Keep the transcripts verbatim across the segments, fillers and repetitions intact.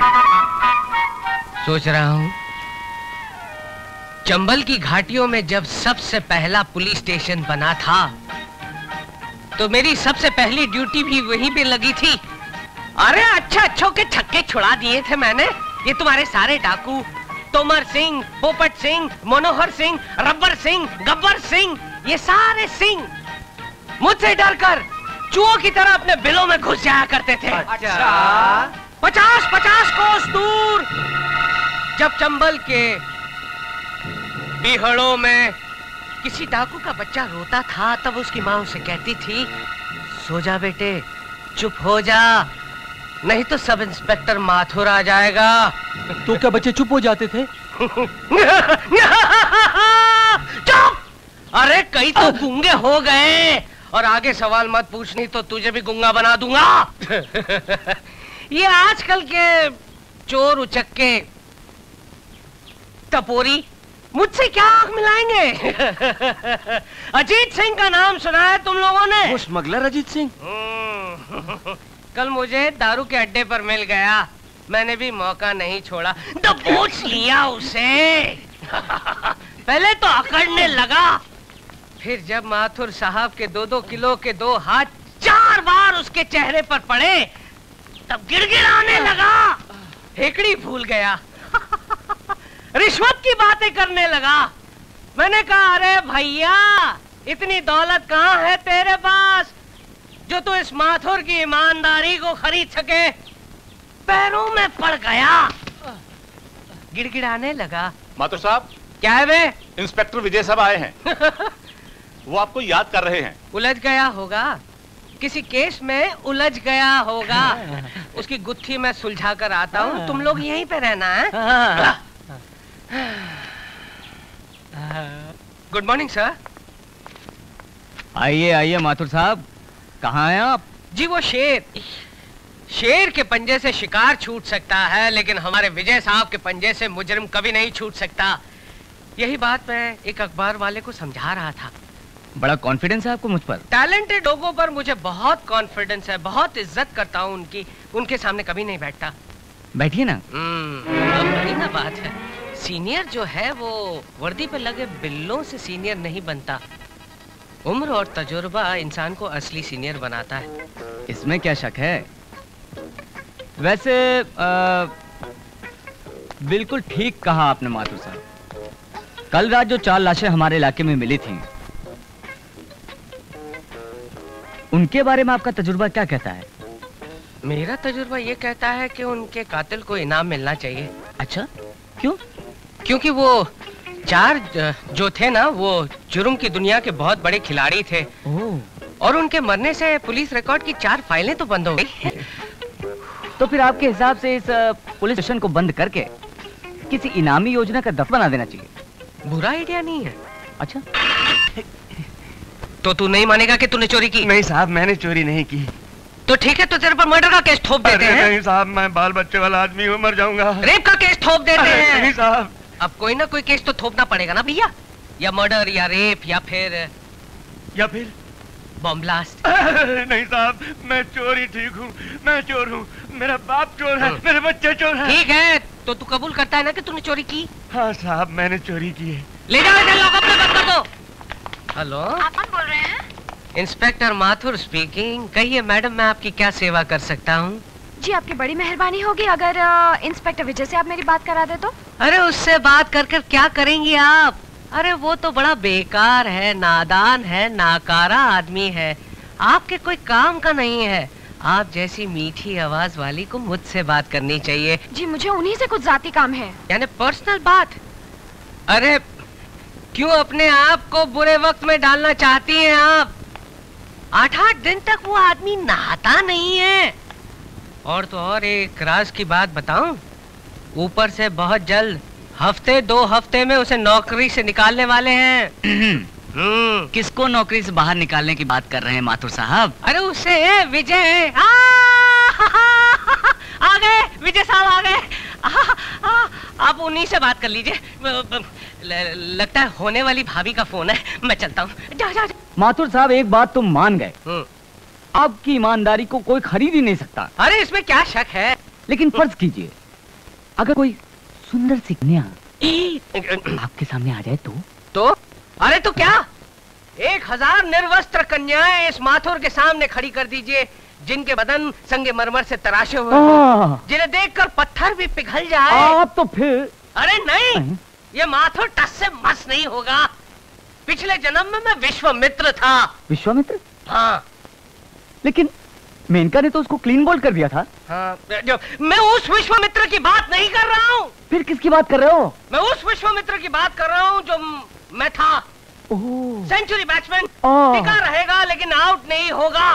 सोच रहा हूँ चंबल की घाटियों में जब सबसे पहला पुलिस स्टेशन बना था तो मेरी सबसे पहली ड्यूटी भी वहीं पे लगी थी। अरे अच्छा अच्छों के छक्के छुड़ा दिए थे मैंने। ये तुम्हारे सारे डाकू तोमर सिंह, पोपट सिंह, मनोहर सिंह, रब्बर सिंह, गब्बर सिंह, ये सारे सिंह मुझसे डरकर चूहों की तरह अपने बिलों में घुस जाया करते थे। अच्छा। पचास पचास कोस दूर जब चंबल के बिहड़ों में किसी डाकू का बच्चा रोता था तब उसकी माँ उसे कहती थी, सो जा बेटे, चुप हो जा, नहीं तो सब इंस्पेक्टर माथुर आ जाएगा। तो क्या बच्चे चुप हो जाते थे? चुप! अरे कई तो गूंगे हो गए। और आगे सवाल मत पूछनी तो तुझे भी गूंगा बना दूंगा। ये आजकल के चोर उचक्के टपोरी मुझसे क्या आंख मिलाएंगे? अजीत सिंह का नाम सुना है तुम लोगों ने? वो स्मगलर अजीत सिंह? कल मुझे दारू के अड्डे पर मिल गया, मैंने भी मौका नहीं छोड़ा, दबोच लिया उसे। पहले तो अकड़ने लगा, फिर जब माथुर साहब के दो दो किलो के दो हाथ चार बार उसके चेहरे पर पड़े तब गिड़गिड़ाने लगा, हेकड़ी भूल गया। रिश्वत की बातें करने लगा। मैंने कहा, अरे भैया इतनी दौलत कहाँ है तेरे पास जो तू इस माथुर की ईमानदारी को खरीद सके? पैरों में पड़ गया, गिड़गिड़ाने लगा। माथुर साहब। क्या है वे? इंस्पेक्टर विजय साहब आए हैं। वो आपको याद कर रहे हैं। उलझ गया होगा, किसी केस में उलझ गया होगा। उसकी गुत्थी मैं सुलझा कर आता हूँ, तुम लोग यहीं पे रहना है। Good morning sir. आइए आइए माथुर साहब, कहाँ हैं आप? जी वो शेर शेर के पंजे से शिकार छूट सकता है, लेकिन हमारे विजय साहब के पंजे से मुजरिम कभी नहीं छूट सकता। यही बात मैं एक अखबार वाले को समझा रहा था। बड़ा कॉन्फिडेंस है आपको मुझ पर? टैलेंटेड लोगों पर मुझे बहुत कॉन्फिडेंस है, बहुत इज्जत करता हूँ उनकी, उनके सामने कभी नहीं बैठता। बैठिए ना। अब बड़ी ना बात है, सीनियर जो है वो वर्दी पे लगे बिल्लों से सीनियर नहीं बनता। उम्र और तजुर्बा इंसान को असली सीनियर बनाता है। इसमें क्या शक है? वैसे आ, बिल्कुल ठीक कहा आपने माथुर साहब। कल रात जो चार लाशें हमारे इलाके में मिली थीं, उनके बारे में आपका तजुर्बा क्या कहता है? मेरा तजुर्बा ये कहता है कि उनके कातिल को इनाम मिलना चाहिए। अच्छा, क्यों? क्योंकि वो चार जो थे ना, वो जुर्म की दुनिया के बहुत बड़े खिलाड़ी थे। और उनके मरने से पुलिस रिकॉर्ड की चार फाइलें तो बंद हो गई। तो फिर आपके हिसाब से इस पुलिस स्टेशन को बंद करके किसी इनामी योजना का दफ्तर बना देना चाहिए। बुरा आइडिया नहीं है। अच्छा, तो तू नहीं मानेगा कि तूने चोरी की? नहीं साहब, मैंने चोरी नहीं की। तो ठीक है, तो तेरे पर मर्डर का केस थोप देते हैं। नहीं साहब, मैं बाल बच्चे वाला आदमी हूँ, मर जाऊंगा। रेप का केस थोप देते हैं। नहीं साहब। अब कोई ना कोई केस तो थोपना पड़ेगा ना भैया, या मर्डर या रेप या फिर या फिर बम ब्लास्ट। नहीं साहब, मैं चोर ही ठीक हूँ, मैं चोर हूँ, मेरा बाप चोर है, मेरे बच्चे चोर हैं। ठीक है, तो तू कबूल करता है ना कि तूने चोरी की? हाँ साहब, मैंने चोरी की है। ले जाओ इधर, लॉकअप में बंद कर दो। हेलो, आप कौन बोल रहे हैं? Inspector Mathur speaking. कहिए मैडम, मैं आपकी क्या सेवा कर सकता हूँ? जी आपकी बड़ी मेहरबानी होगी अगर इंस्पेक्टर विजय से आप मेरी बात करा दे तो। अरे उससे बात कर कर क्या करेंगी आप? अरे वो तो बड़ा बेकार है, नादान है, नाकारा आदमी है, आपके कोई काम का नहीं है। आप जैसी मीठी आवाज वाली को मुझसे बात करनी चाहिए। जी मुझे उन्हीं से कुछ जाती काम है। यानी पर्सनल बात? अरे क्यों अपने आप को बुरे वक्त में डालना चाहती हैं आप? आठ आठ दिन तक वो आदमी नहाता नहीं है। और तो और एक राज की बात बताऊं, ऊपर से बहुत जल्द हफ्ते दो हफ्ते में उसे नौकरी से निकालने वाले हैं। किसको नौकरी से बाहर निकालने की बात कर रहे हैं माथुर साहब? अरे उसे, विजय। आ, आ गए विजय साहब, आ गए। आप उन्हीं से बात कर लीजिए। लगता है होने वाली भाभी का फोन है, मैं चलता हूँ। जा, जा, जा। माथुर साहब, एक बात तुम मान गए, आपकी ईमानदारी को कोई खरीद ही नहीं सकता। अरे इसमें क्या शक है? लेकिन फर्ज कीजिए अगर कोई सुंदर सी कन्या आपके सामने आ जाए तो तो अरे तो क्या एक हजार निर्वस्त्र कन्याएं इस माथुर के सामने खड़ी कर दीजिए, जिनके बदन संगे मरमर से तराशे हुए हों, जिन्हें देखकर पत्थर भी पिघल जाए। आप तो फिर अरे नहीं, ये माथुर टस से मस नहीं होगा। पिछले जन्म में मैं विश्वामित्र था। विश्वामित्र? हाँ। लेकिन मेनका ने तो उसको क्लीन बोल्ड कर दिया था। हाँ, जो, मैं उस विश्वामित्र की बात नहीं कर रहा हूँ। फिर किसकी बात कर रहे हो? मैं उस विश्वामित्र की बात कर रहा हूँ जो मैं था। सेंचुरी बैट्समैन, टिका रहेगा लेकिन आउट नहीं होगा।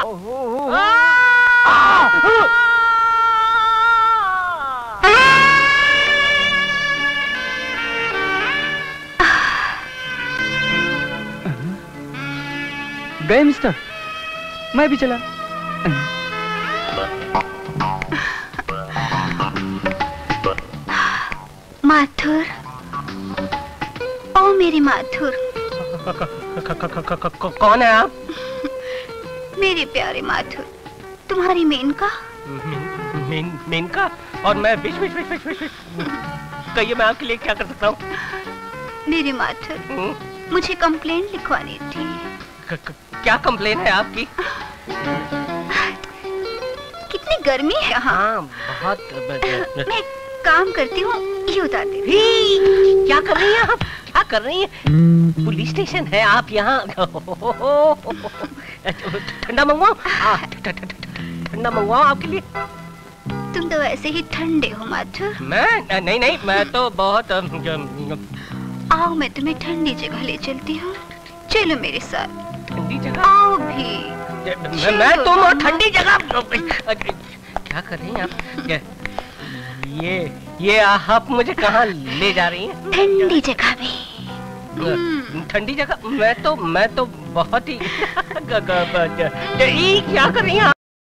गए मिस्टर, मैं भी चला। माथुर, ओ मेरे माथुर। कौन है आप? मेरे प्यारे माथुर, तुम्हारी मेनका। मेन मेनका? और मैं wish wish wish wish wish कहिए, मैं आपके लिए क्या कर सकता हूँ? मेरे माथुर, मुझे कंप्लेन लिखवानी थी। क, क, क्या कंप्लेन है आपकी? कितनी गर्मी है यहाँ। हाँ, बहुत। मैं काम करती हूँ, ये उतार दे। क्या कर रही हैं आप? क्या कर रही हैं? पुलिस स्टेशन है, आप यहाँ। ठंडा मंगवाओ? ठंडा मंगवाओ आपके लिए। तुम तो ऐसे ही ठंडे हो माथुर। मैं नहीं नहीं, मैं तो बहुत। आओ, मैं तुम्हें ठंडी जगह ले चलती हूँ। चलो मेरे साथ। ठंडी जगह? आओ भी। मैं, मैं तुम और ठंडी जगह। क्या कर रही हैं आप? ये ये आप मुझे कहाँ ले जा रही हैं? ठंडी जगह में। ठंडी जगह? मैं तो मैं तो बहुत ही क्या कर रही हैं?